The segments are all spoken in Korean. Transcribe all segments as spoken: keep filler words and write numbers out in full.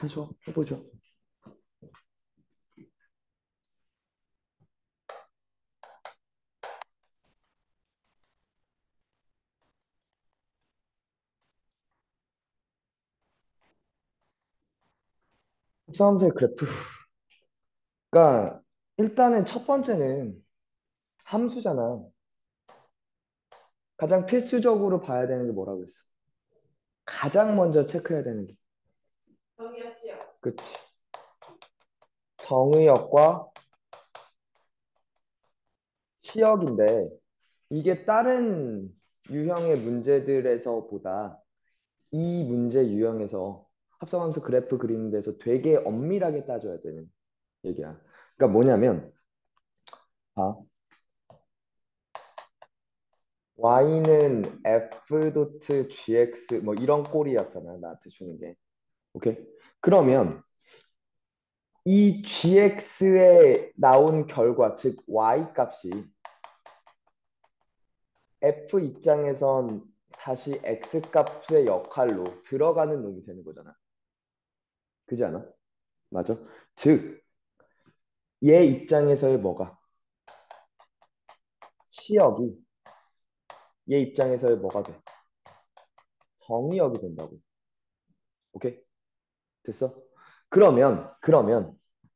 하죠. 해보죠. 합성함수의 그래프. 그러니까 일단은 첫 번째는 함수잖아. 가장 필수적으로 봐야 되는 게 뭐라고 했어? 가장 먼저 체크해야 되는 게. 그치. 정의역과 치역인데 이게 다른 유형의 문제들에서보다 이 문제 유형에서 합성함수 그래프 그리는 데서 되게 엄밀하게 따져야 되는 얘기야. 그러니까 뭐냐면 아, y는 f 도트 gx 뭐 이런 꼴이었잖아. 나한테 주는 게. 오케이? 그러면 이 gx에 나온 결과, 즉 y 값이 f 입장에선 다시 x 값의 역할로 들어가는 놈이 되는 거잖아. 그지 않아? 맞아? 즉, 얘 입장에서의 뭐가? 치역이 얘 입장에서의 뭐가 돼? 정의역이 된다고. 오케이? 됐어? 그러면, 그러면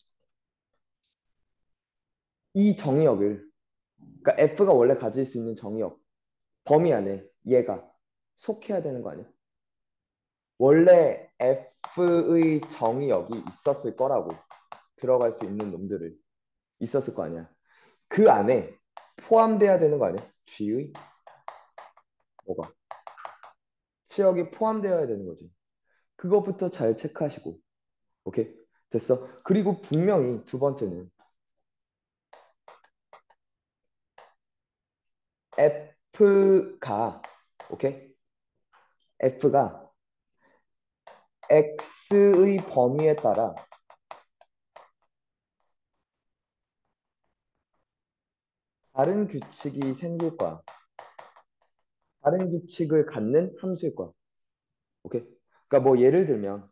이 정의역을, 그러니까 f가 원래 가질 수 있는 정의역, 범위 안에 얘가 속해야 되는 거 아니야? 원래 f의 정의역이 있었을 거라고. 들어갈 수 있는 놈들을 있었을 거 아니야. 그 안에 포함돼야 되는 거 아니야? g의 뭐가? 치역이 포함되어야 되는 거지. 그것부터 잘 체크하시고. 오케이? 됐어? 그리고 분명히 두 번째는 f가 오케이? f가 x의 범위에 따라 다른 규칙이 생길 거야. 다른 규칙을 갖는 함수일 거야. 오케이? 그러니까 뭐 예를 들면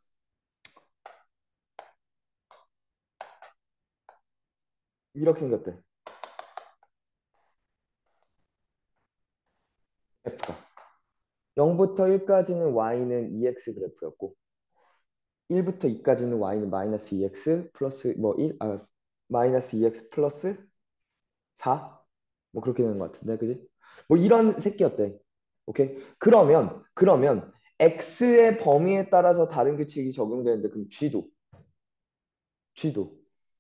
이렇게 생겼대. f가 영부터 일까지는 y는 이 엑스 그래프였고 일부터 이까지는 y는 마이너스 이 엑스 플러스 뭐 일, 아, 마이너스 이 엑스 플러스 사? 뭐 그렇게 되는 것 같은데, 그지? 뭐 이런 새끼였대. 오케이? 그러면, 그러면 x의 범위에 따라서 다른 규칙이 적용되는데 그럼 g도, g도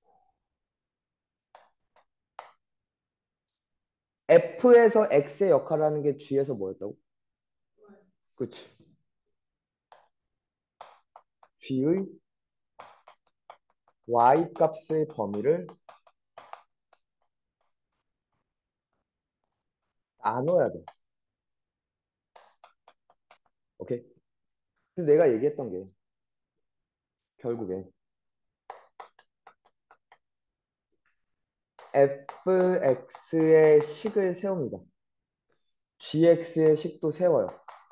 f에서 x의 역할을 하는 게 g에서 뭐였다고? 그치? g의 y 값의 범위를 나눠야 돼. 오케이? 그래서 내가 얘기했던 게 결국에 fx의 식을 세웁니다. gx의 식도 세워요.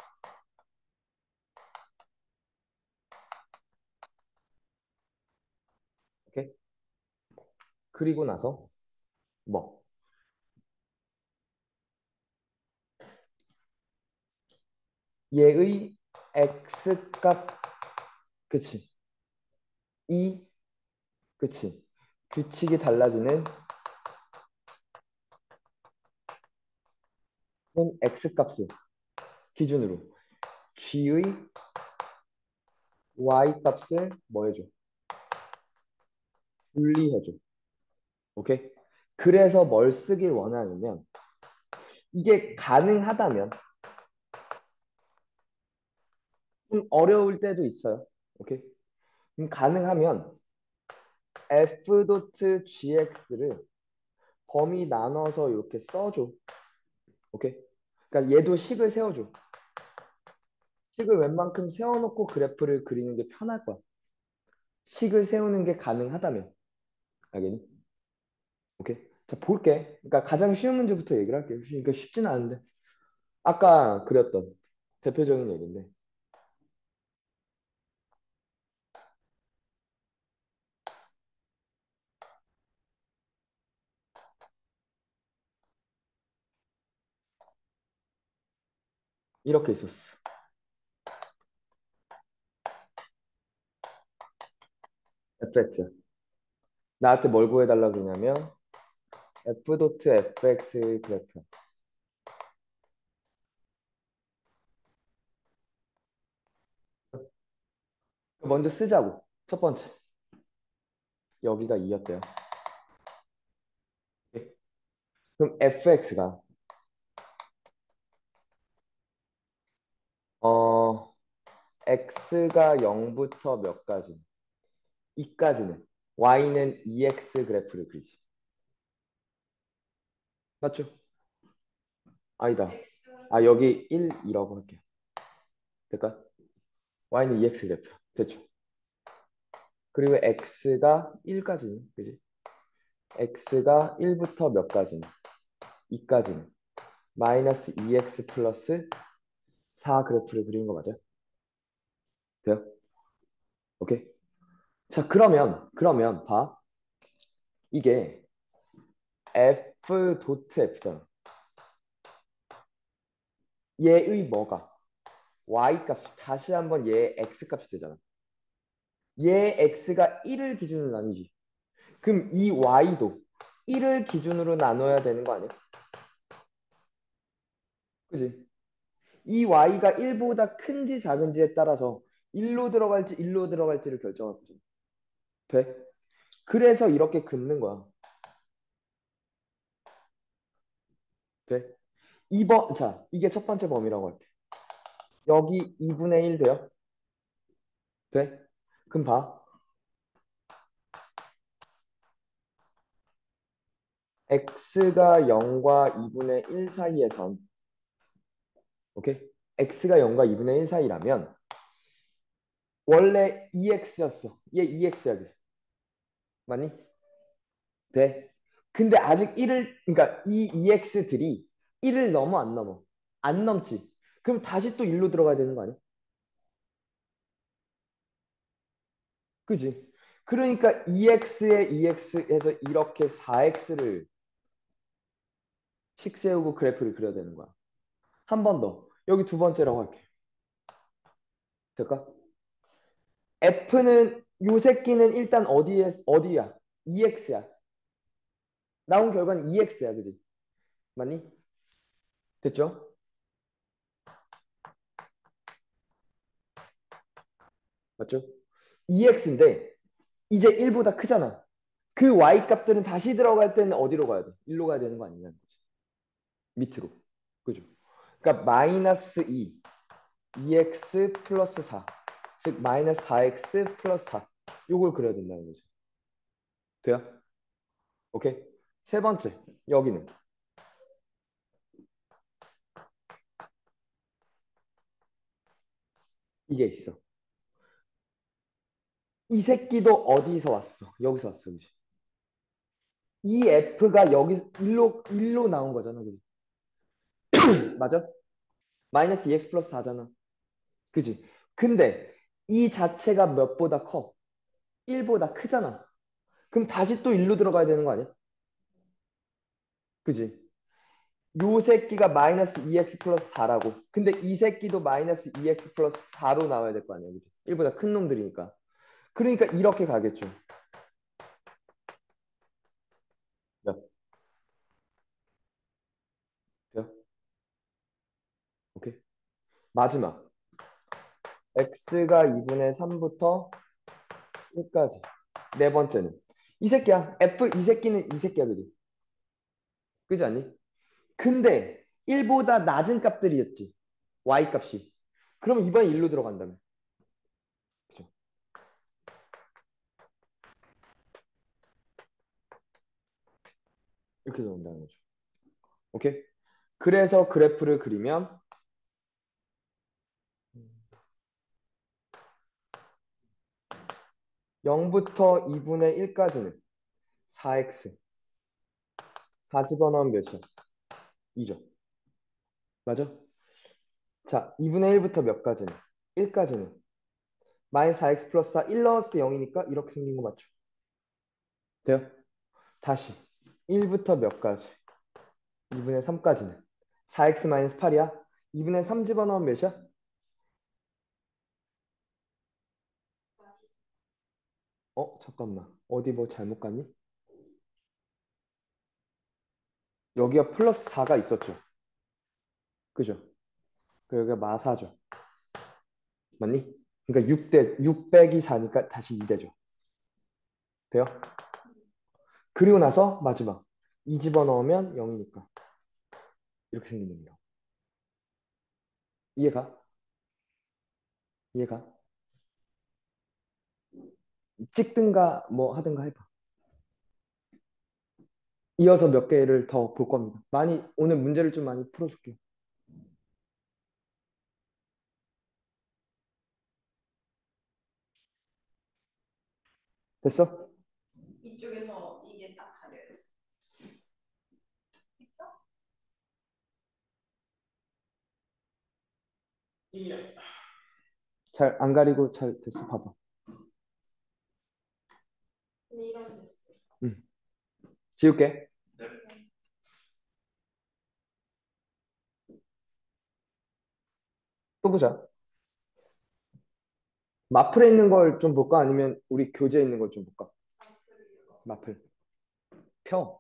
오케이? 그리고 나서 뭐 얘의 x값 그치? 이 그치? 규칙이 달라지는 x값을 기준으로 g의 y값을 뭐 해줘? 분리해줘. 오케이? 그래서 뭘 쓰길 원하냐면 이게 가능하다면 좀 어려울 때도 있어요. 오케이? 그럼 가능하면 f.gx를 범위 나눠서 이렇게 써줘. 오케이? 그러니까 얘도 식을 세워줘. 식을 웬만큼 세워놓고 그래프를 그리는 게 편할 거야. 식을 세우는 게 가능하다면. 알겠니? 오케이. 자, 볼게. 그러니까 가장 쉬운 문제부터 얘기를 할게요. 그러니까 쉽지는 않은데. 아까 그렸던 대표적인 얘기인데. 이렇게 있었어. 에프엑스. 나한테 뭘 구해달라 그러냐면 f 도트 fx 그래프. 먼저 쓰자고. 첫 번째. 여기가 이였대요. 그럼 fx가 어 x가 영부터 몇 가지? 이까지는 y는 이엑스 그래프를 그리지. 맞죠? 아니다. 아 여기 일이라고 할게요. 될까? y는 이엑스 그래프. 됐죠? 그리고 x가 일까지는 그지? x가 일부터 몇 가지는? 이까지는 마이너스 이엑스 플러스 사 그래프를 그리는 거 맞아요? 돼요? 오케이. 자 그러면 그러면 봐. 이게 f 도트 f잖아. 얘의 뭐가? y 값이 다시 한번 얘의 x 값이 되잖아. 얘 x가 일을 기준으로 나뉘지. 그럼 이 y도 일을 기준으로 나눠야 되는 거 아니야? 그지? 이 y가 일보다 큰지 작은지에 따라서 일로 들어갈지 일로 들어갈지를 결정할 거지. 돼? 그래서 이렇게 긋는 거야. 돼? 이 번, 자, 이게 첫 번째 범위라고 할게. 여기 이분의 일 돼요? 돼? 그럼 봐. x가 영과 이분의 일 사이에선, 오케이? x가 영과 이분의 일 사이라면, 원래 이 엑스였어. 얘 이 엑스야, 그지? 맞니? 돼? 근데 아직 일을, 그러니까 이 이 엑스들이 일을 넘어 안 넘어? 안 넘지. 그럼 다시 또 일로 들어가야 되는 거 아니야? 그지? 그러니까 이 엑스에 이 엑스에서 이렇게 사 엑스를 식 세우고 그래프를 그려야 되는 거야. 한 번 더. 여기 두 번째라고 할게. 될까? F는 요 새끼는 일단 어디에 어디야? 이 엑스야. 나온 결과는 이 엑스야, 그지? 맞니? 됐죠? 맞죠? 이 엑스인데 이제 일보다 크잖아. 그 y 값들은 다시 들어갈 때는 어디로 가야 돼? 일로 가야 되는 거 아니냐는 거지. 밑으로. 그죠? 그러니까 마이너스 이, 이 엑스 플러스 사. 즉 마이너스 사 엑스 플러스 사. 요걸 그려야 된다는 거죠. 돼요? 오케이? 세 번째. 여기는 이게 있어. 이 새끼도 어디서 왔어? 여기서 왔어. 그지? 이 F가 여기 일로 일로 나온 거잖아. 그지? 맞아? 마이너스 이 엑스 플러스 사잖아. 그지? 근데 이 자체가 몇보다 커? 일보다 크잖아. 그럼 다시 또 일로 들어가야 되는 거 아니야? 그지? 요 새끼가 마이너스 이 엑스 플러스 사라고. 근데 이 새끼도 마이너스 이 엑스 플러스 사로 나와야 될 거 아니야. 그지? 일보다 큰 놈들이니까. 그러니까 이렇게 가겠죠. 야, 돼요? 오케이. 마지막. x가 이분의 삼부터 일까지. 네 번째는. 이 새끼야. f 이 새끼는 이 새끼야. 그지? 그지 않니? 근데 일보다 낮은 값들이었지. y 값이. 그럼 이번에 일로 들어간다면. 그죠? 이렇게 들어온다는 거죠. 오케이? 그래서 그래프를 그리면 영부터 이분의 일까지는 사 엑스. 사 집어넣으면 몇이야? 이죠. 맞아? 자, 이분의 일부터 몇 가지는? 일까지는. 마이너스 사 엑스 플러스 사, 일 넣었을 때 영이니까 이렇게 생긴 거 맞죠? 돼요? 다시. 일부터 몇 가지? 이분의 삼까지는. 사 엑스 마이너스 팔이야? 이분의 삼 집어넣으면 몇이야? 어, 잠깐만. 어디 뭐 잘못 갔니? 여기가 플러스 사가 있었죠. 그죠? 그 여기가 마사죠. 맞니? 그러니까 육 대, 육 빼기 사니까 다시 이 대죠. 돼요? 그리고 나서 마지막. 이 집어넣으면 영이니까. 이렇게 생긴 놈이요. 이해가? 이해가? 찍든가 뭐 하든가 해봐. 이어서 몇 개를 더 볼 겁니다. 많이, 오늘 문제를 좀 많이 풀어줄게요. 됐어? 이쪽에서 이게 딱 가려요. 잘 안 가리고 잘 됐어. 봐봐. 근데 이러면 됐어요. 응. 지울게. 또 보자. 마플에 있는 걸 좀 볼까? 아니면 우리 교재에 있는 걸 좀 볼까? 마플. 펴.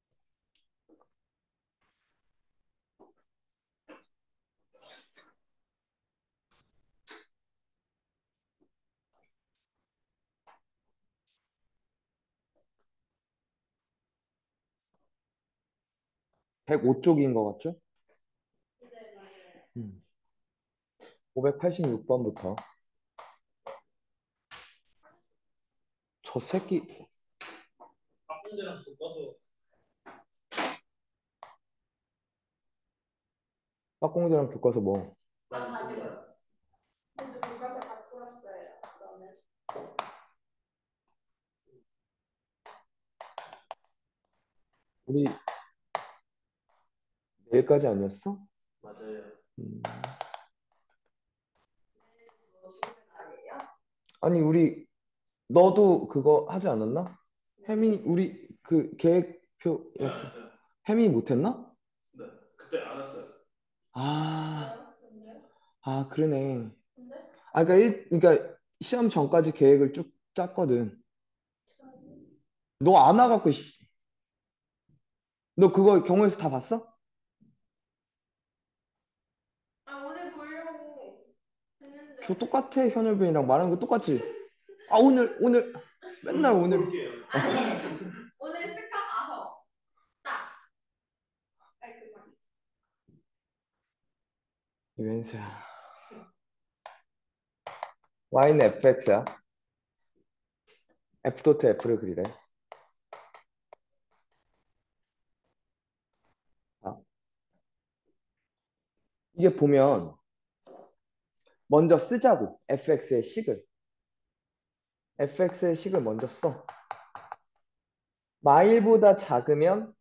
백오 쪽인 것 같죠? 음. 오백팔십육 번부터. 저 새끼. 빡공들랑 교과서 뭐. 아, 가지고요. 저도 교과서 다 풀었어요. 그러면. 우리 내일까지 아니었어? 맞아요. 음. 뭐 수능 아니에요? 아니, 우리, 너도 그거 하지 않았나? 혜민이, 우리 그 계획표 네, 약속. 안 했어요. 혜민이 못했나? 네, 그때 안 했어요. 아, 왜요? 근데요? 아, 그러네. 근데? 아, 그러니까, 일, 그러니까 시험 전까지 계획을 쭉 짰거든. 너 안 와갖고, 씨. 너 그거 경우에서 다 봤어? 아, 오늘 보려고 저 했는데. 똑같아, 현열빈이랑 말하는 거 똑같지? 아, 오늘, 오늘, 맨날 오늘. 볼게요. 아니, 오늘 스카 가서 딱 깔끔하게. 이벤수야. Y는 에프엑스야. F 도트 F를 그리래. 아, 이게 보면, 먼저 쓰자고. 에프엑스의 식을. 에프엑스의 식을 먼저 써. 마일보다 작으면,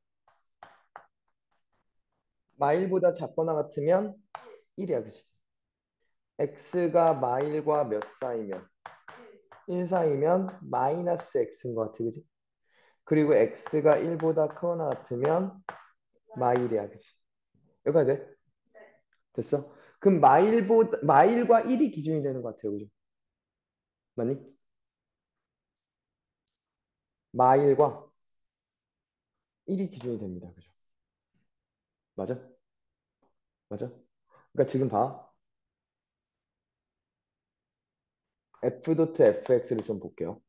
마일보다 작거나 같으면 일이야, 그치? x가 마일과 몇 사이면? 일 사이면 마이너스 x인 것 같아, 그치? 그리고 x가 일보다 크거나 같으면 마일이야, 그치? 여기까지 돼? 네. 됐어? 그럼 마일보다, 마일과 일이 기준이 되는 것 같아요, 그죠? 맞니? 마일과 일이 기준이 됩니다, 그죠? 맞아? 맞아? 그러니까 지금 봐. F 도트 에프엑스를 좀 볼게요.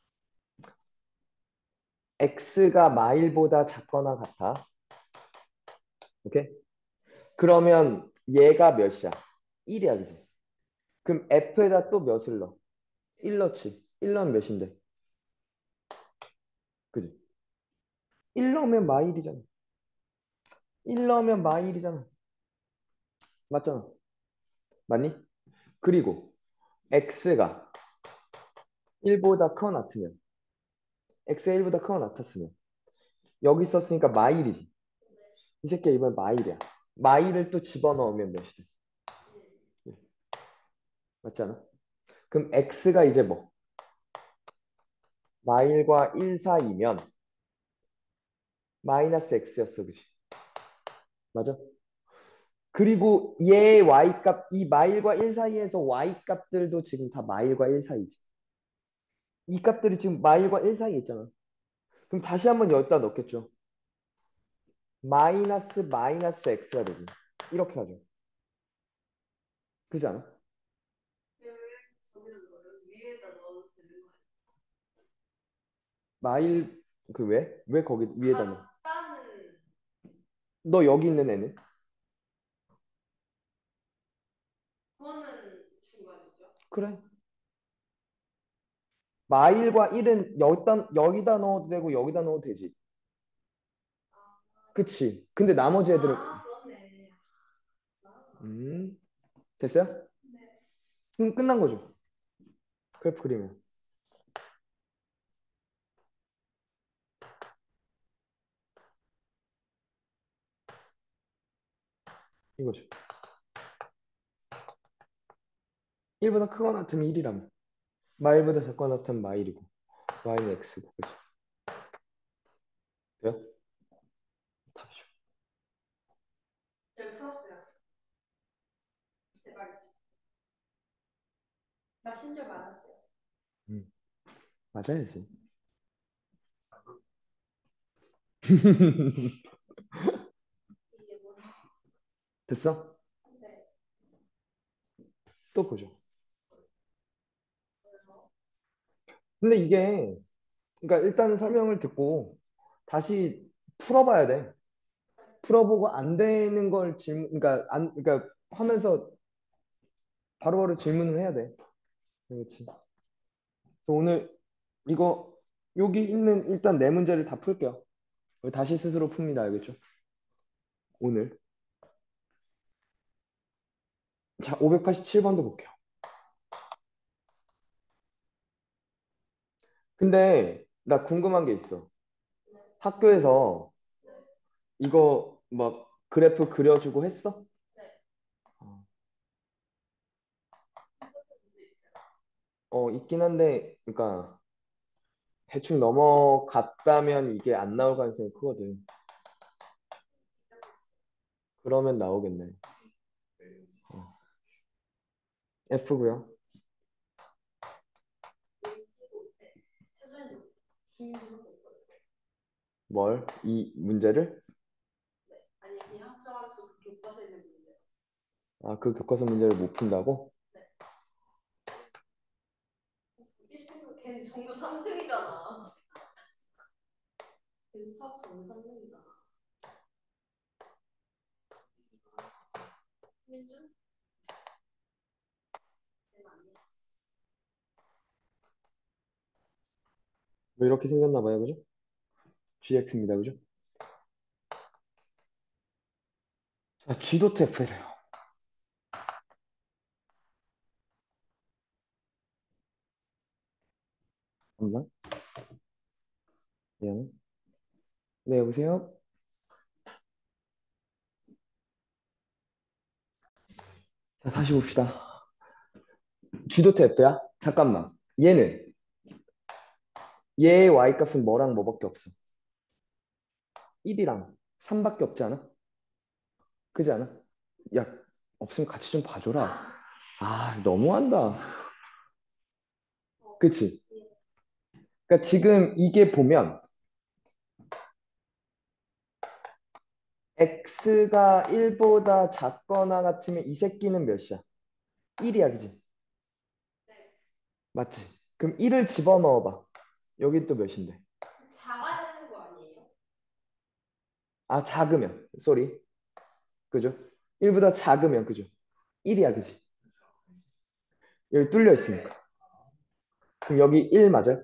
x가 마일보다 작거나 같아. 오케이? 그러면 얘가 몇이야? 일이야, 그지? 그럼 F에다 또 몇을 넣어? 일 넣지. 일 넣으면 몇인데? 그지? 일 넣으면 마일이잖아. 일 넣으면 마일이잖아. 맞잖아. 맞니? 그리고 x가 일보다 크거나 같으면 x가 일보다 크거나 같았으면 여기 썼으니까 마일이지. 이 새끼야 이번 마일이야. 마일을 또 집어넣으면 몇이 돼? 일. 맞지 않아? 그럼 x가 이제 뭐? 마일과 일 사이면 마이너스 x였어. 그지? 맞아? 그리고 얘 y값, 이 마일과 일 사이에서 y값들도 지금 다 마일과 일 사이지. 이 값들이 지금 마일과 일 사이에 있잖아. 그럼 다시 한번 여기다 넣겠죠. 마이너스 마이너스 x가 되지. 이렇게 하죠. 그지 않아? 왜 거기다 넣어요? 위에다 넣어도 되는 거 마일 그 왜? 왜 거기 위에다 넣어? 같다는 너 여기 있는 애는? 그거는 중간이죠. 그래. 마일과 일은 여기다, 여기다 넣어도 되고 여기다 넣어도 되지. 그치? 근데 나머지 애들은 아, 그렇네. 아, 음 됐어요? 네. 그럼 끝난 거죠. 그래프 그리면 이거죠. 일보다 크거나 같으면 일이라면 마일보다 작거나 같으면 마일이고 y는 x고 그치? 돼요? 답이죠. 제가 풀었어요. 대박이죠. 나 심지어 많았어요. 음, 맞아야지. 이게 뭐? 됐어? 네. 또 보죠. 그래서 근데 이게 그러니까 일단 설명을 듣고 다시 풀어봐야 돼. 풀어보고 안 되는 걸 질문, 그러니까 안, 그러니까 하면서 바로바로 질문을 해야 돼. 그렇지. 그래서 오늘 이거 여기 있는 일단 네 문제를 다 풀게요. 다시 스스로 풉니다. 알겠죠? 오늘. 자, 오백팔십칠 번도 볼게요. 근데 나 궁금한 게 있어. 학교에서 이거 막 그래프 그려주고 했어? 네. 어, 문제 있어요. 어, 있긴 한데, 그러니까 대충 넘어갔다면 이게 안 나올 가능성이 크거든. 그러면 나오겠네. 어. F고요. 최소한 중요한 거 있거든요. 뭘? 이 문제를? 네. 아니 그냥 합쳐가지고 그 교과서에 있는 문제. 아, 그 교과서 문제를 못 푼다고? 네. 일 등은 걔 전교 삼 등이잖아. 걔 수학 전교 삼 등이잖아. 민준? 걔는 아니야. 뭐 이렇게 생겼나 봐요, 그죠? 지엑스입니다, 그죠? 자, G도 F래요. 잠깐만. 미안해. 네, 여보세요? 자, 다시 봅시다. G도 F야? 잠깐만. 얘는 얘의 Y값은 뭐랑 뭐밖에 없어? 일이랑 삼밖에 없지 않아? 그지 않아? 야, 없으면 같이 좀 봐줘라. 아, 너무한다. 어. 그치? 예. 그러니까 지금 이게 보면 x가 일보다 작거나 같으면 이 새끼는 몇이야? 일이야, 그지? 네. 맞지? 그럼 일을 집어넣어봐. 여기 또 몇인데? 작아야 되는 거 아니에요? 아, 작으면. 쏘리. 그죠? 일보다 작으면, 그죠? 일이야, 그지? 여기 뚫려 있으니까. 그럼 여기 일 맞아요?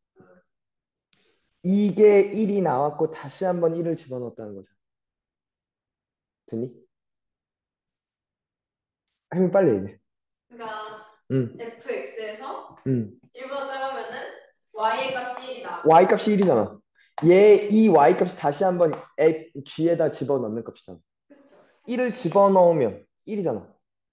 이게 일이 나왔고 다시 한번 일을 집어넣었다는 거죠. 됐니? 하면 빨리 얘기해. 그러니까 응, fx에서 응. 일보다 작으면은 y의 값이 일이다. y값이 일이잖아. 얘, 이 y값이 다시 한번 에- g에다 집어넣는 값이잖아. 그쵸? 일을 집어넣으면 일이잖아.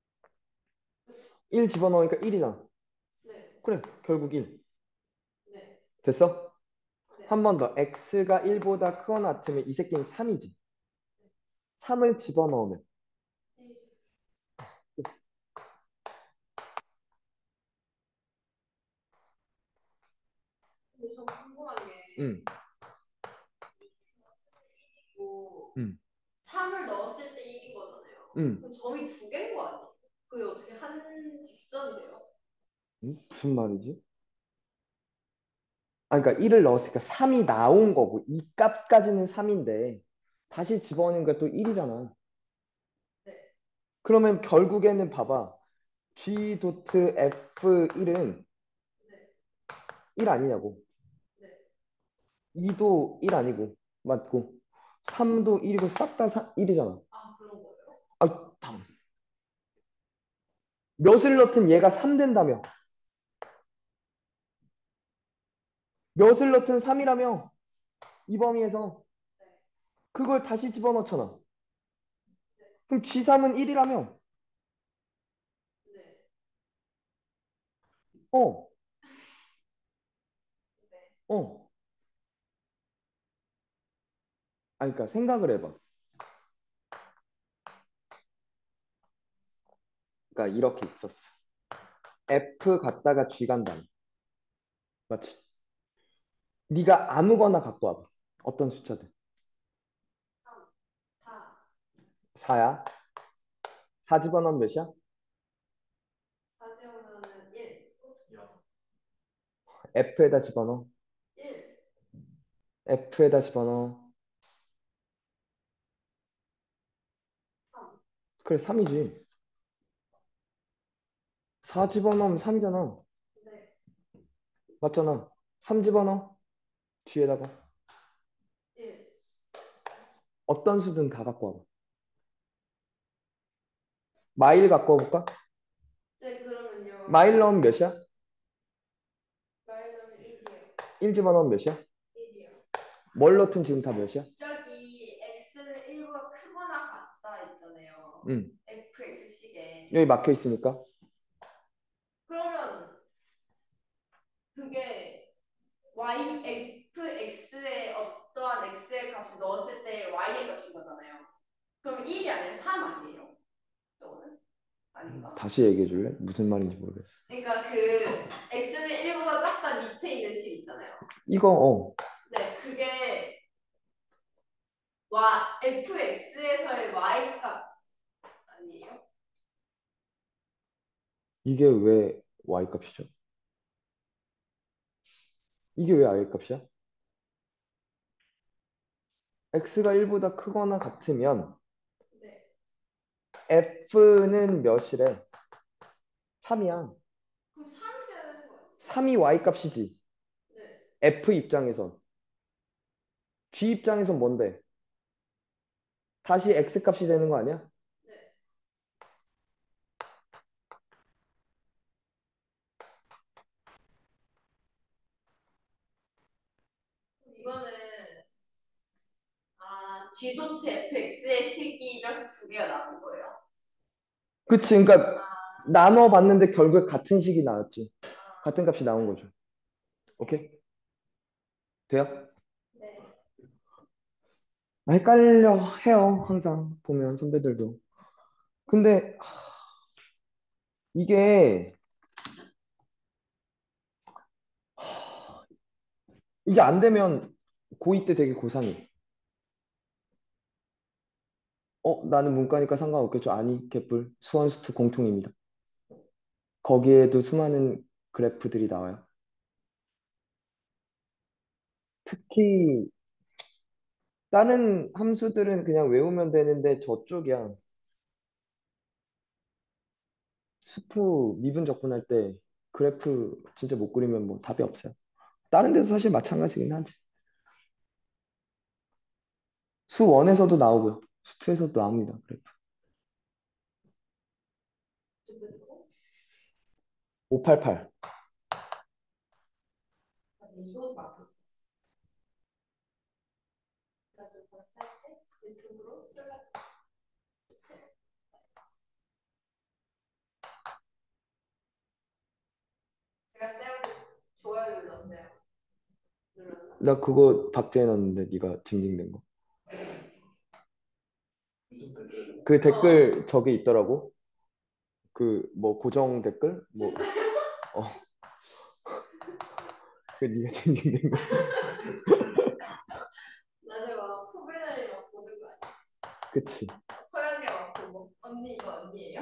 일 집어넣으니까 일이잖아. 네. 그래, 결국 일. 네. 됐어? 네. 한 번 더. x가 일보다 크거나 같으면 이 새끼는 삼이지. 삼을 집어넣으면 근데 저 궁금한 게 응, 뭐 응, 삼을 넣었을 때 일인 거잖아요. 응. 그럼 점이 두 개인 거 아니에요? 그게 어떻게 한 직선이 돼요? 응? 무슨 말이지? 아, 그러니까 일을 넣었으니까 삼이 나온 거고 이 값까지는 삼인데 다시 집어넣으니까 또 일이잖아. 네. 그러면 결국에는 봐봐. G 도트 F 일은 네. 일 아니냐고. 네. 이도 일 아니고 맞고 삼도 일이고 싹 다 일이잖아. 아, 그런 거예요? 아, 당. 몇을 넣든 얘가 삼 된다며. 몇을 넣든 삼이라며. 이 범위에서 네. 그걸 다시 집어넣잖아. 네. 그럼 지 삼은 일이라며. 네. 어, 네. 어. 아, 그러니까 생각을 해봐. 그러니까 이렇게 있었어. F 갔다가 G 간다. 맞지? 네가 아무거나 갖고 와봐. 어떤 숫자든. 삼, 사, 사야. 사 집어넣으면 몇이야? 사 제곱하면 일. F에다 집어넣어. 일. F에다 집어넣어. 삼. 그래, 삼이지. 사 집어넣으면 삼이잖아. 네. 맞잖아. 삼 집어넣어. 뒤에다가. 일. 어떤 수든 다 갖고 와봐. 마일 갖고 와볼까? 제 그러면요. 마일 넣으면 몇이야? 마이너스 일이요. 일 집어넣으면 몇이야? 일이요. 뭘 넣든 지금 다 몇이야? 저기 x는 일보다 크거나 같다 있잖아요. 응. 에프엑스식에. 여기 막혀 있으니까. 그러면 그게 y fx에 어떠한 x의 값을 넣었을 때 y의 값인 거잖아요. 그럼 일이 아니라 삼 아니에요? 저거는? 아닌가? 다시 얘기해 줄래? 무슨 말인지 모르겠어. 그러니까 그 x는 일보다 작다 밑에 있는 식 있잖아요. 이거, 어. 네, 그게 y fx에서의 y 값 아니에요? 이게 왜 y 값이죠? 이게 왜 i 값이야? x가 일보다 크거나 같으면 네. f는 몇이래? 삼이야. 그럼 삼이 돼야 되는 거예요? 삼이 y 값이지. 네. f 입장에선. g 입장에선 뭔데? 다시 x 값이 되는 거 아니야? 네. 이거는 아 g 도트 fx의 식이 이렇게 두 개가 나온 거예요. 그치. 그러니까 아, 나눠 봤는데 결국에 같은 식이 나왔지. 아, 같은 값이 나온 거죠. 오케이? 돼요? 네. 아, 헷갈려 해요. 항상 보면 선배들도. 근데 이게 이게 안 되면 고이 때 되게 고상해. 어, 나는 문과니까 상관없겠죠. 아니, 개뿔. 수원수투 공통입니다. 거기에도 수많은 그래프들이 나와요. 특히 다른 함수들은 그냥 외우면 되는데 저쪽이야. 수투 미분 적분할 때 그래프 진짜 못 그리면 뭐 답이 없어요. 다른 데도 사실 마찬가지긴 하지. 수원에서도 나오고요. 수투에서도 나옵니다. 그래프. 오백팔십팔. 이거 바뀌었어. 나도 벌써 할때 유튜브로 쓸라. 제가 쌤 좋아요 눌렀어요. 눌렀나? 나 그거 박제해 놨는데 네가 징징댄 거. 그 댓글 저게 있더라고. 그 뭐 고정 댓글 뭐 어, 그 네가 징징대는 거. 나중에 막 후배들이 막 보는 거 아니야? 그치. 서양에 막 보고 언니 이거 언니예요?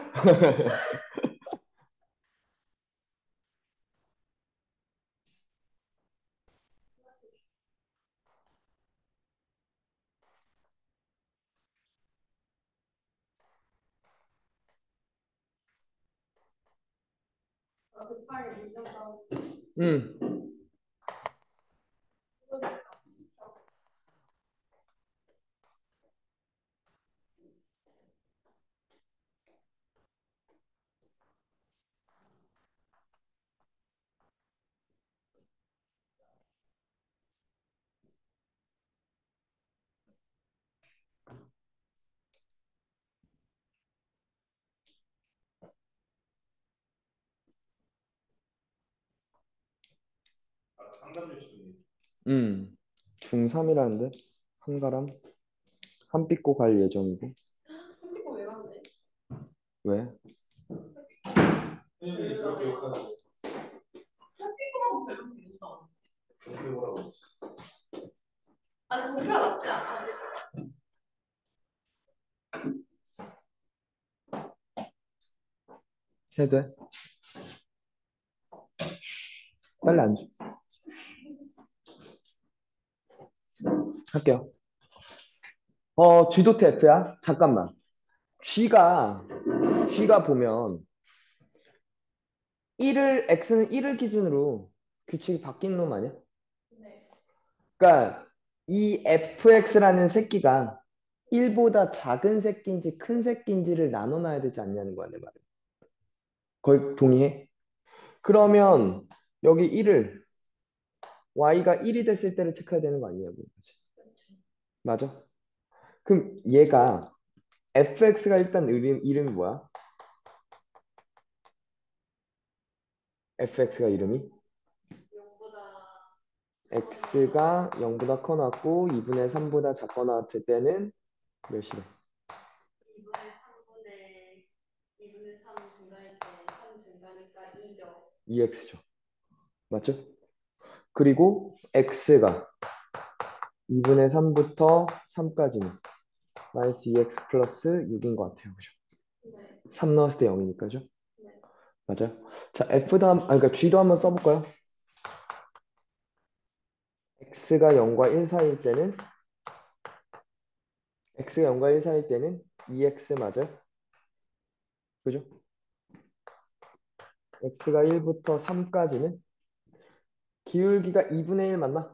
아, 급하게 민정당 응. 응. 중삼이라는데 한가람 한 삐꼬 갈 예정이고. 선택고 왜 갔네? 왜? 선택고하고 별로 비슷하다. 아니 도쿄가 낫지 않아? 해도 돼? 빨리 안 줘. 할게요. 어, G도 F야? 잠깐만. G가, G가 보면 일을, X는 일을 기준으로 규칙이 바뀐 놈 아니야? 네. 그러니까 이 에프엑스라는 새끼가 일보다 작은 새끼인지 큰 새끼인지를 나눠놔야 되지 않냐는 거야, 내 말은. 거의 동의해? 그러면 여기 일을 Y가 일이 됐을 때를 체크해야 되는 거 아니냐고. 맞아? 그럼 얘가 에프엑스가 일단 이름, 이름이 뭐야? 에프엑스가 이름이? 영보다 X가 영보다 커놨고 이분의 삼보다 작거나 될 때는 몇이래? 이분의 삼분의 이분의 삼 증가할 때 삼 증가니까 이죠. 이 엑스죠. 맞죠? 그리고 X가 이분의 삼부터 삼까지는 마이너스 이 엑스 플러스 육인 것 같아요. 그죠? 네. 삼 넣었을 때 영이니까죠? 네. 맞아요. 자, F도 한, 아, 그러니까 G도 한번 써볼까요? X가 영과 일 사이일 때는 X가 영과 일 사이일 때는 이 엑스 맞아요? 그죠? X가 일부터 삼까지는 기울기가 이분의 일 맞나?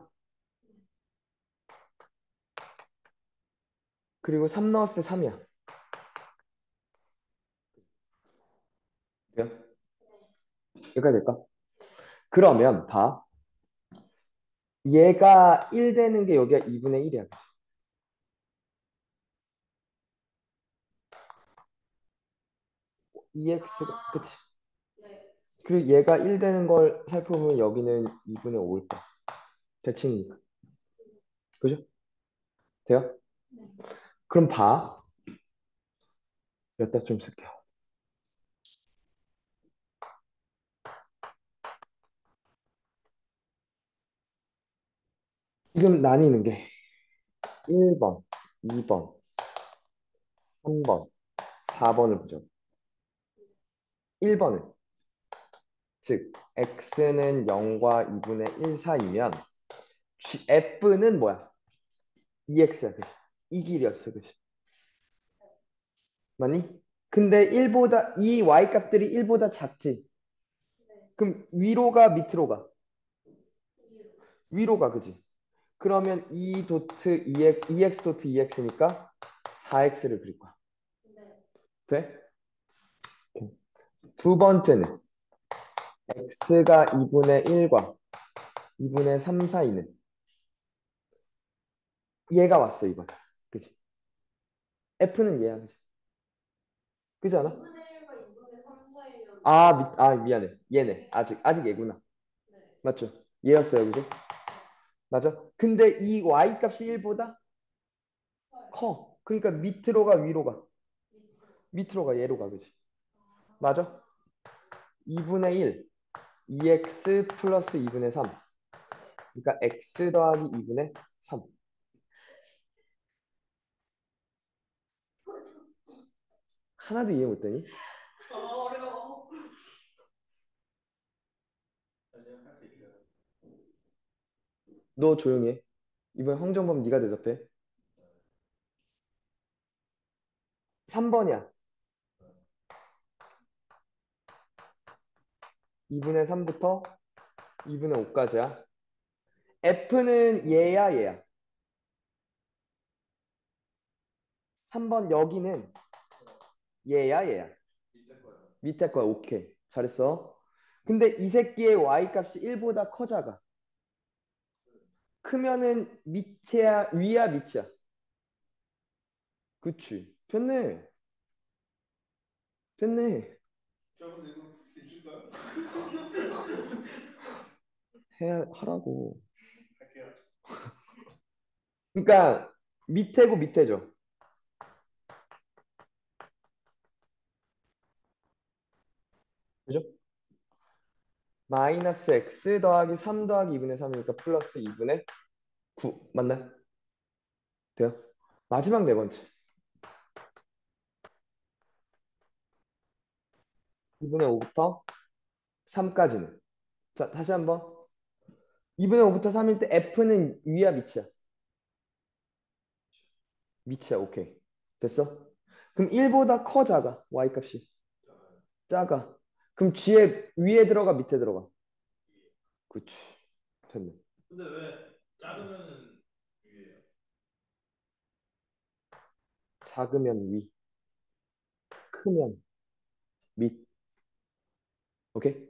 그리고 삼 넣었을 때 삼이야. 돼요? 여기까지 될까? 그러면 봐. 얘가 일 되는 게 여기가 이분의 일이야. 그치? 이엑스가 그치? 네. 그리고 얘가 일 되는 걸 살펴보면 여기는 이분의 오일 거야. 대칭이니까. 그죠? 돼요? 네. 그럼 봐. 여기다 좀 쓸게요. 지금 나뉘는 게 일 번, 이 번, 삼 번, 사 번을 보죠. 일 번은 즉 x는 영과 이분의 일 사이면 G, f는 뭐야? 이 엑스야. 그치? 이 길이었어. 그치? 맞니? 근데 일보다 이 y 값들이 일보다 작지. 네. 그럼 위로가 밑으로 가. 이유. 위로 가. 그지? 그러면 이 도트 이 엑스, 이 엑스 도트 이 엑스니까 사 엑스를 그릴 거야. 네. 돼? 두 번째는 x가 이분의 일과 이분의 삼 사이는 얘가 왔어. 이번. 그지? f는 얘야. 그지? 그지 않아? 이분의 일과 이분의 삼 사이면 아, 미, 아 미안해. 얘네. 아직 아직 얘구나. 네. 맞죠? 얘였어요. 그죠? 맞아? 근데 이 y 값이 일보다 커. 그러니까 밑으로 가 위로 가. 밑으로 가 얘로 가. 그지? 맞아? 이분의 일 이 엑스 플러스 이분의 삼 그러니까 x 더하기 이분의 삼. 하나도 이해 못되니? 어, 어려워. 너 조용히 해. 이번에 황정범 네가 대답해. 삼 번이야. 이분의 삼부터 이분의 오까지야. F는 얘야 얘야. 삼 번 여기는 얘야 얘야. 밑에 거야. 오케이. 잘했어. 근데 이 새끼의 y 값이 일보다 커 작아. 크면은 밑이야 위야 밑이야. 그치. 됐네. 됐네. 해야 하라고. 그러니까 밑에고 밑에죠. 그죠? 마이너스 x 더하기 삼 더하기 이분의 삼이니까 플러스 이분의 구. 맞나요? 돼요? 마지막 네 번째. 이분의 오부터 삼까지는. 자, 다시 한번. 이분의 오부터 삼일 때 F는 위야 밑이야. 밑이야. 오케이. 됐어? 그럼 일보다 커 작아. y 값이. 작아. 그럼 G에 위에 들어가 밑에 들어가. 그치. 됐네. 작으면 위, 크면 밑. 오케이?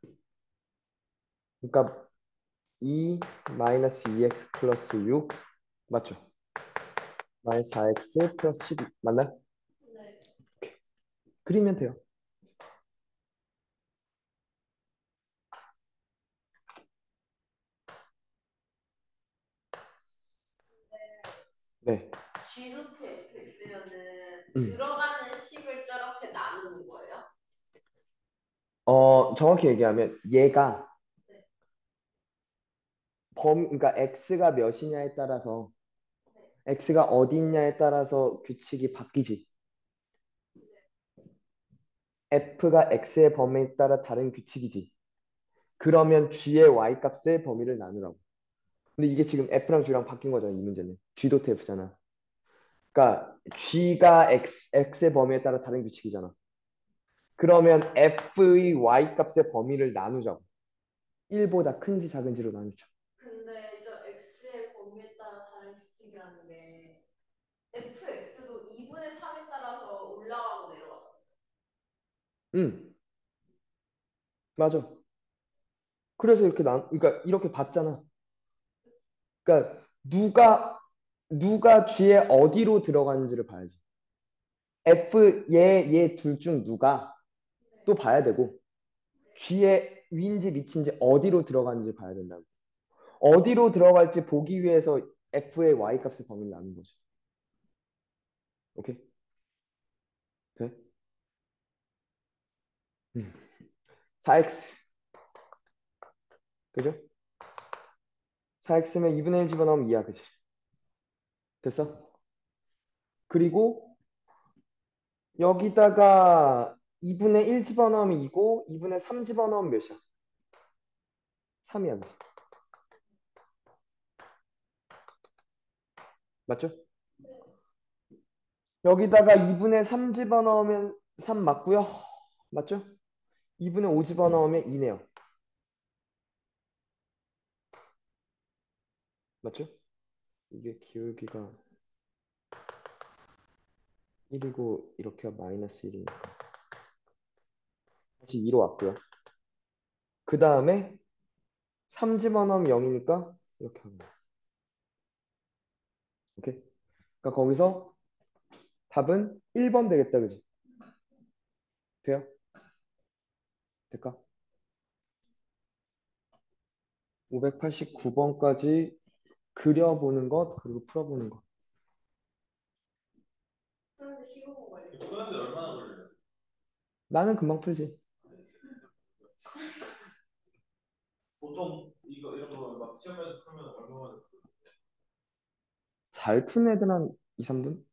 그러니까 이 마이너스 이 엑스 플러스 육 맞죠? 마이너스 사 엑스 플러스 십이 맞나요? 네. 그리면 돼요. 네. G 루트 fx면은 음. 들어가는 식을 저렇게 나누는 거예요? 어, 정확히 얘기하면 얘가 네. 범, 그러니까 x가 몇이냐에 따라서 네. x가 어디 있냐에 따라서 규칙이 바뀌지. f가 x의 범위에 따라 다른 규칙이지. 그러면 g의 y 값의 범위를 나누라고. 근데 이게 지금 f랑 g랑 바뀐 거잖아, 이 문제는. g 도트 f잖아. 그러니까 g가 x, x의 범위에 따라 다른 규칙이잖아. 그러면 f의 y 값의 범위를 나누자고. 일보다 큰지 작은지로 나누죠. 근데 저 x의 범위에 따라 다른 규칙이라는 게 fx도 이분의 삼에 따라서 올라가고 내려가죠. 응, 맞아. 그래서 이렇게 나, 그러니까 이렇게 봤잖아. 그러니까 누가 누가 G에 어디로 들어가는지를 봐야지. F 얘 얘 둘 중 누가 또 봐야 되고 G에 위인지 밑인지 어디로 들어가는지 봐야 된다고. 어디로 들어갈지 보기 위해서 F의 Y 값의 범위를 나눈 거죠. 오케이? 돼? 음. 사 엑스 그죠? 사 엑스면 이분의 일 집어넣으면 이야 그지? 됐어? 그리고 여기다가 이분의 일 집어넣으면 이고 이분의 삼 집어넣으면 몇이야? 삼이야 그지? 맞죠? 여기다가 이분의 삼 집어넣으면 삼 맞고요. 맞죠? 이분의 오 집어넣으면 이네요. 맞죠? 이게 기울기가 일이고 이렇게 마이너스 일이니까 다시 이로 왔고요. 그 다음에 삼 집어넣으면 영이니까 이렇게 하는 거예요. 오케이? 그러니까 거기서 답은 일 번 되겠다. 그지? 돼요? 될까? 오백팔십구 번까지 그려보는 것 그리고 풀어보는 것. 그런데 십오 분 걸려. 나는 금방 풀지. 잘 푼 애들 한 이, 삼 분?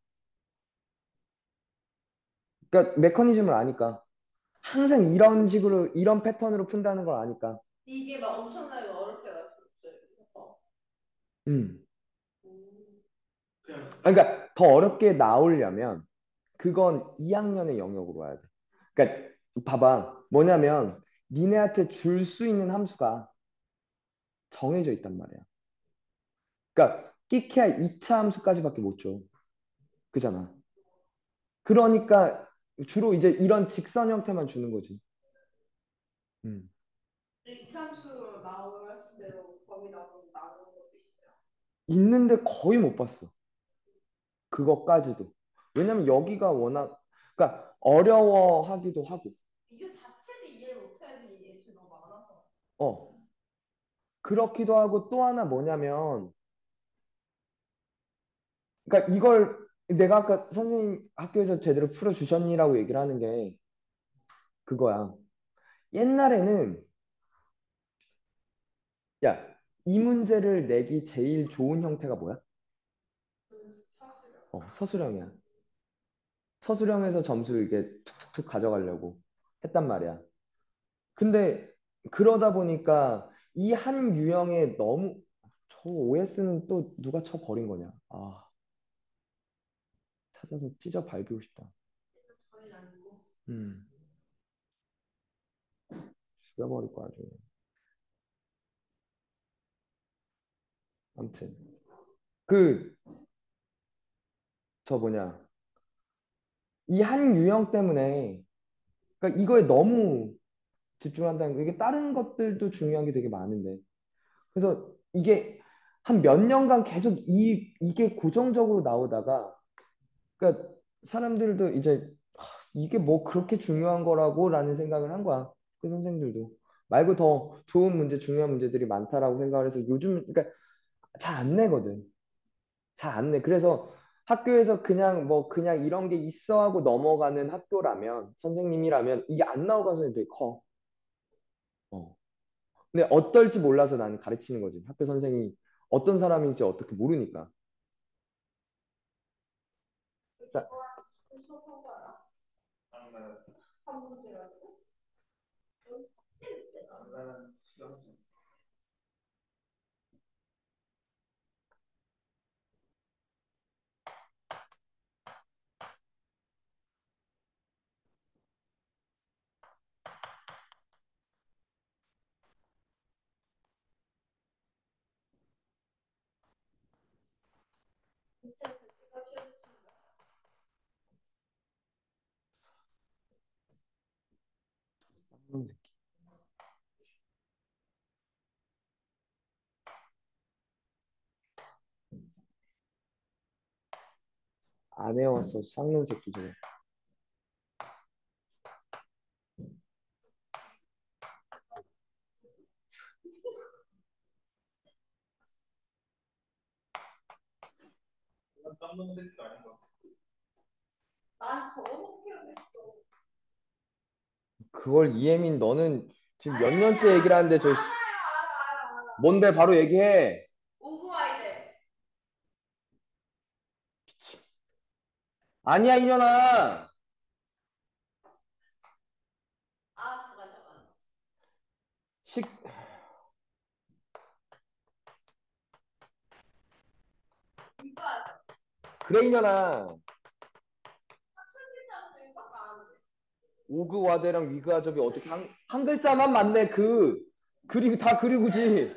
그러니까 메커니즘을 아니까. 항상 이런 식으로, 이런 패턴으로 푼다는 걸 아니까. 이게 막 엄청나게 어렵게 가르쳐줬어요. 그래서 음. 음. 그러니까 더 어렵게 나오려면 그건 이 학년의 영역으로 와야 돼. 그러니까 봐봐. 뭐냐면 니네한테 줄 수 있는 함수가 정해져 있단 말이야. 그러니까 끼케야 이 차 함수까지밖에 못 줘. 그잖아. 그러니까 주로 이제 이런 직선 형태만 주는 거지. 음. 이참수 나왔을 때로 범위 나오는 나누는 것도 있어요. 있는데 거의 못 봤어. 그것까지도. 왜냐면 여기가 워낙 그러니까 어려워하기도 하고. 이게 자체를 이해를 못해야 예시 너무 많아서. 어. 그렇기도 하고 또 하나 뭐냐면 그러니까 이걸 내가 아까 선생님 학교에서 제대로 풀어주셨니라고 얘기를 하는 게 그거야. 옛날에는 야, 이 문제를 내기 제일 좋은 형태가 뭐야? 사실은. 어, 서술형이야. 서술형에서 점수 이게 툭툭툭 가져가려고 했단 말이야. 근데 그러다 보니까 이 한 유형에 너무 저 오에스는 또 누가 쳐버린 거냐? 아, 찾아서 찢어 밟고 싶다. 저희는 아니고. 음, 죽여버릴 거야, 좀. 아무튼 그 저 뭐냐 이 한 유형 때문에 그러니까 이거에 너무 집중한다는 거 이게 다른 것들도 중요한 게 되게 많은데 그래서 이게 한 몇 년간 계속 이 이게 고정적으로 나오다가 그러니까 사람들도 이제 하, 이게 뭐 그렇게 중요한 거라고라는 생각을 한 거야. 그 선생들도 말고 더 좋은 문제, 중요한 문제들이 많다라고 생각을 해서 요즘 그러니까 잘 안 내거든. 잘 안 내. 그래서 학교에서 그냥 뭐 그냥 이런 게 있어 하고 넘어가는 학교라면 선생님이라면 이게 안 나올 가능성이 되게 커. 어. 근데 어떨지 몰라서 나는 가르치는 거지. 학교 선생이 어떤 사람인지 어떻게 모르니까. 그러니까 수업한 거야. 한 문제 가지고. 여기 삭제를 때가. 진짜 그때가 피어졌습니다. 쌍놈 새끼. 안 해왔어. 쌍놈 새끼 저거. 난 저거밖에 안 했어. 그걸 이혜민 너는 지금 몇 아니, 년째 얘기를 하는데 저 알아요, 알아, 알아, 알아. 뭔데 바로 얘기해. 오구와이드. 아니야 이년아. 아, 잠깐, 잠깐. 식 이거 그래 이년아. 천진짜서 이거밖에 안 하는데. 오그와드랑 위그아접이 어떻게 한, 한 글자만 맞네 그 그리고 다 그리고지.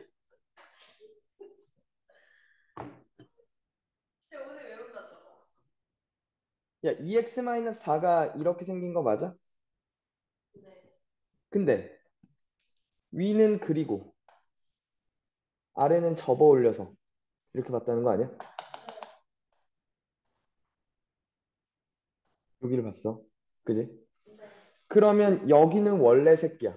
진짜 오늘 외운다, 저거. 야 이엑스 사가 이렇게 생긴 거 맞아? 네. 근데 위는 그리고 아래는 접어 올려서 이렇게 봤다는 거 아니야? 여기를 봤어. 그지? 네. 그러면 여기는 원래 새끼야.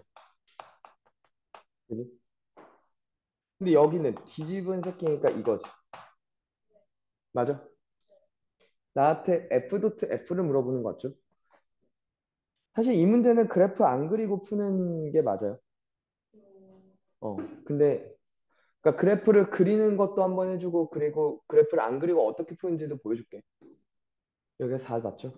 그지? 근데 여기는 뒤집은 새끼니까 이거지. 맞아? 나한테 F 도트 F를 물어보는 거 같죠? 사실 이 문제는 그래프 안 그리고 푸는 게 맞아요. 음, 어, 근데 그러니까 그래프를 그리는 것도 한번 해주고 그리고 그래프를 안 그리고 어떻게 푸는지도 보여줄게. 여기가 사 맞죠?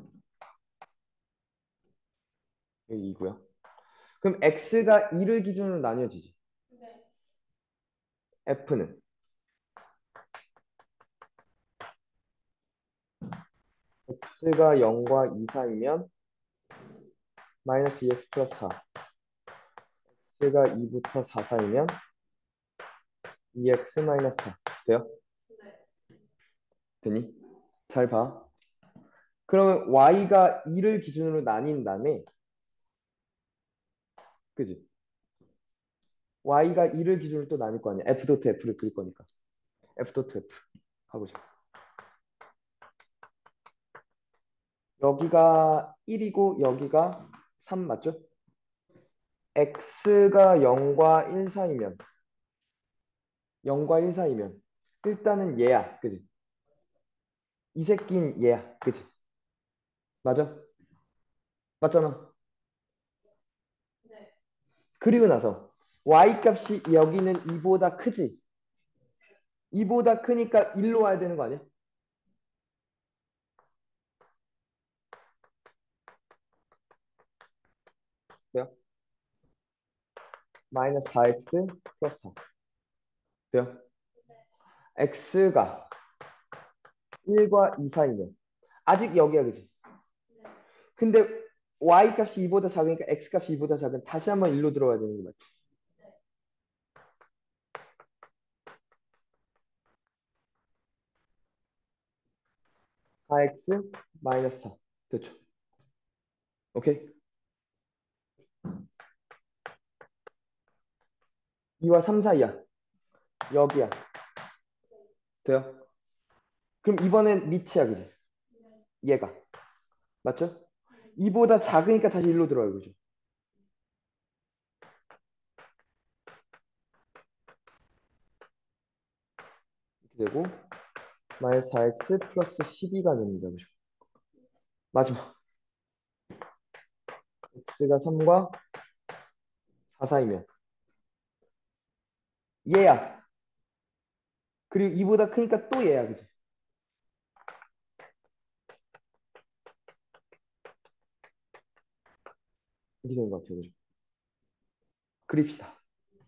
여기 이고요. 그럼 x가 이를 기준으로 나뉘어지지. 네. f는 x가 영과 이 사이면 마이너스 이 엑스 플러스 사. x가 이부터 사 사이면 이 엑스 마이너스 사. 돼요? 네. 되니? 잘 봐. 그러면 y가 이를 기준으로 나뉜 다음에 그지? y가 이를 기준으로 또 나뉠 거 아니야. f 도트 f를 그릴 거니까. f 도트 f 가보자. 여기가 일이고 여기가 삼 맞죠? x가 영과 일 사이면 영과 일 사이면 일단은 얘야. 그지? 이 새끼는 얘야. 그지? 맞아? 맞잖아. 네. 그리고 나서 y 값이 여기는 이보다 크지? 이보다 크니까 일로 와야 되는 거 아니야? 돼요? 마이너스 사 엑스 플러스 사. 돼요? x가 일과 이 사이면 아직 여기야 그지? 네. 근데 y 값이 이보다 작으니까 x 값이 이보다 작은 다시 한번 일로 들어가야 되는 거 맞지? 네. 사 엑스 마이너스 사. 됐죠? 오케이? 이와 삼 사이야. 여기야. 돼요? 그럼 이번엔 밑이야 그지? 네. 얘가. 맞죠? 이보다 작으니까 다시 일로 들어가요 그죠? 이렇게 되고 마이너스 사 엑스 플러스 십이가 됩니다. 그죠? 마지막 x가 삼과 사 사이면 얘야. 그리고 이보다 크니까 또 얘야. 그지? 이렇게 되는 것 같아요. 그죠? 그립시다.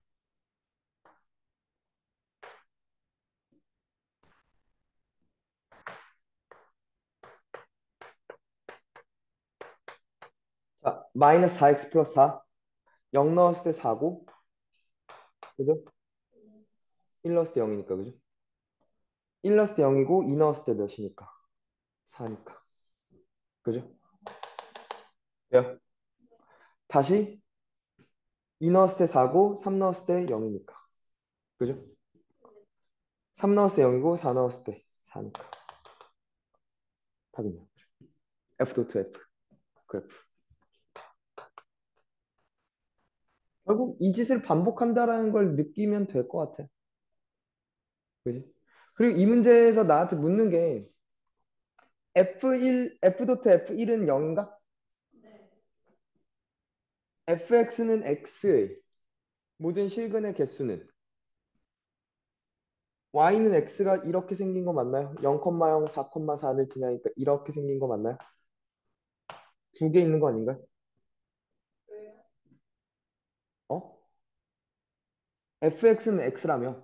자, 마이너스 사 엑스 플러스 사. 영 넣었을 때 사고, 그죠? 일 넣었을 때 영이니까, 그죠? 일 넣었을 때 영이고, 이 넣었을 때 몇이니까? 사니까. 그죠? 왜요? 다시 이 넣었을 때 사고, 삼 넣었을 때 영이니까. 그죠? 삼 넣었을 때 영이고, 사 넣었을 때 사니까. 답이네요. F 도트 F. 그래프. 결국 이 짓을 반복한다라는 걸 느끼면 될 것 같아. 그지? 그리고 이 문제에서 나한테 묻는 게 에프 일, F 도트 에프 일은 영인가? 네. fx는 x의 모든 실근의 개수는 y는 x가 이렇게 생긴 거 맞나요? 영, 영, 사, 사를 지나니까 이렇게 생긴 거 맞나요? 두 개 있는 거 아닌가요? 왜요? 어? fx는 x라며.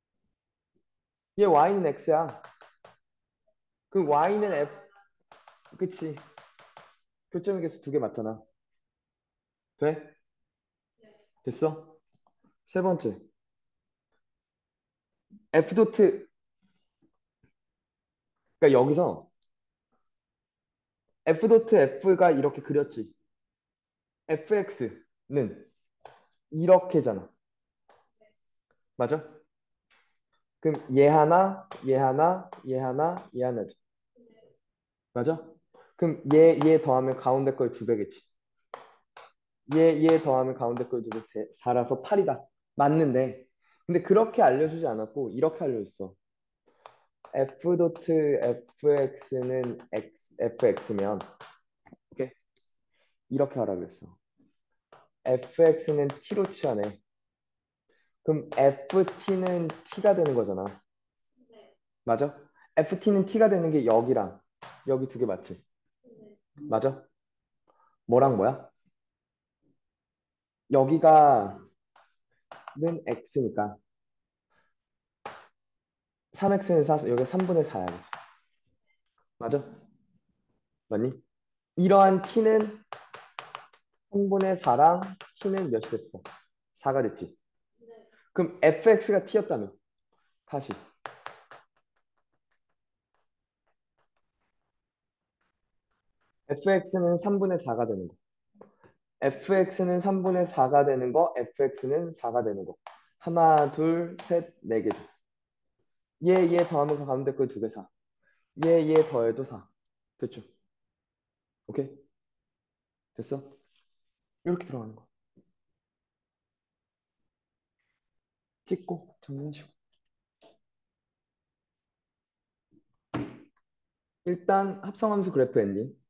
얘 y는 x야. 그 y는 f, 그치. 교점의 개수 두 개 맞잖아. 돼? 네. 됐어? 세 번째. f 도트, 그러니까 여기서 f 도트 f가 이렇게 그렸지. fx는 이렇게잖아. 맞아? 그럼 얘 하나, 얘 하나, 얘 하나, 얘 하나지. 맞아? 그럼 얘, 얘 더하면 가운데 걸 두 배겠지. 얘, 얘 더하면 가운데 걸 두 배, 사라서 팔이다. 맞는데, 근데 그렇게 알려주지 않았고, 이렇게 알려줬어. f 도트 fx는 x, fx면, 오케이? 이렇게 하라 그랬어. fx는 t로 치환해. 그럼 에프티는 t가 되는 거잖아. 네. 맞아? 에프티는 t가 되는 게 여기랑 여기 두 개 맞지? 네. 맞아? 뭐랑 뭐야? 여기가 는 x니까 삼 엑스는 사, 여기 삼분의 사야 지 맞아? 맞니? 이러한 t는 삼분의 사랑 t는 몇이 됐어? 사가 됐지. 네. 그럼 fx가 t였다면 다시 fx는 삼분의 사가 되는 거. fx는 삼분의 사가 되는 거, fx는 사가 되는 거. 하나, 둘, 셋, 네 개죠. 얘, 얘 더하면 가운데 거 두 개 사. 얘, 얘 더해도 사. 됐죠? 오케이? 됐어? 이렇게 들어가는 거. 찍고 정리하시고. 일단 합성함수 그래프 엔딩.